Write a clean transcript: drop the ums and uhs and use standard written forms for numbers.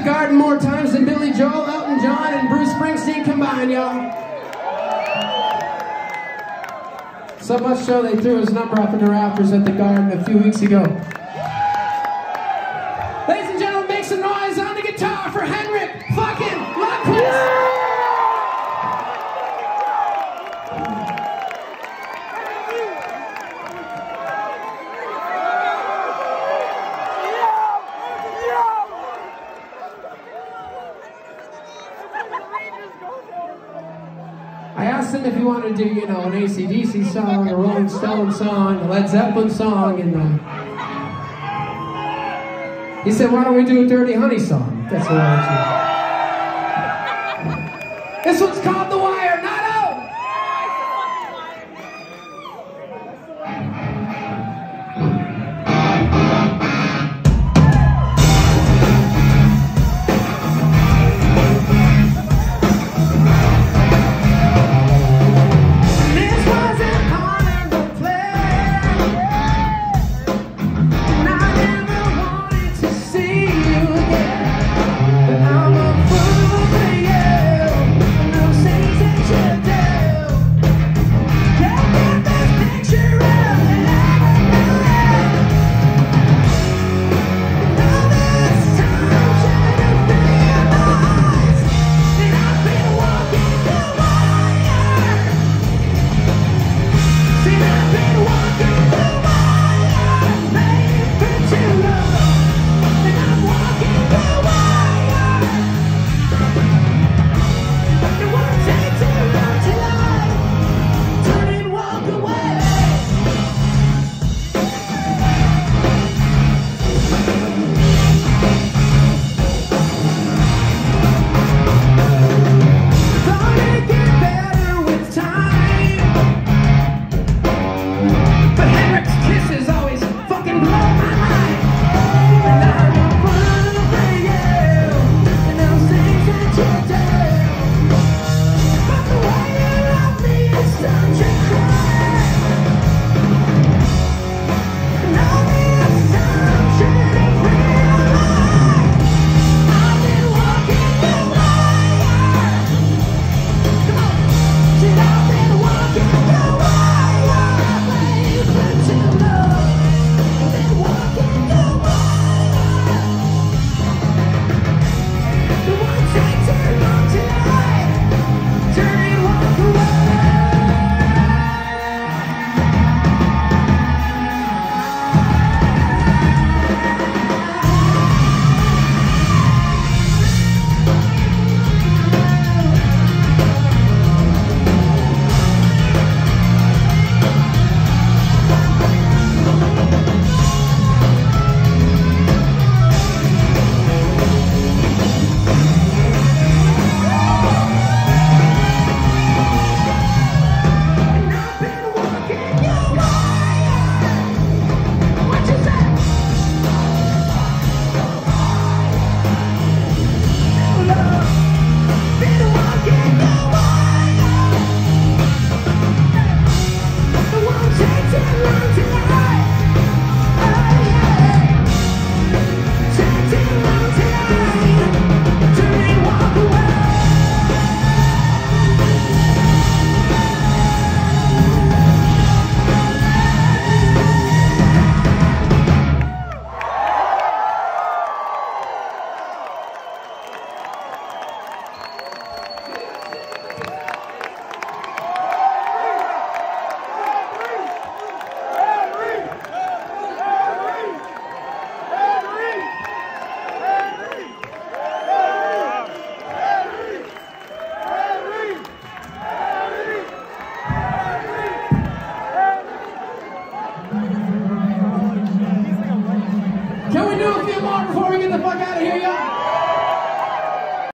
Garden more times than Billy Joel, Elton John, and Bruce Springsteen combined, y'all. So much so they threw his number up in the rafters at the Garden a few weeks ago. Ladies and gentlemen, make some noise on the guitar for Henrik fucking Lundqvist! I asked him if he wanted to do, you know, an AC/DC song, a Rolling Stone song, a Led Zeppelin song, and he said, why don't we do a Dirty Honey song? That's what I want to do. This one's called